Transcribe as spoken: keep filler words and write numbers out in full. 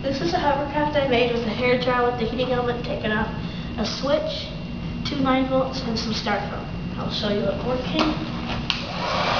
This is a hovercraft I made with a hair dryer with the heating element taken off, a switch, two nine volts, and some styrofoam. I'll show you it working.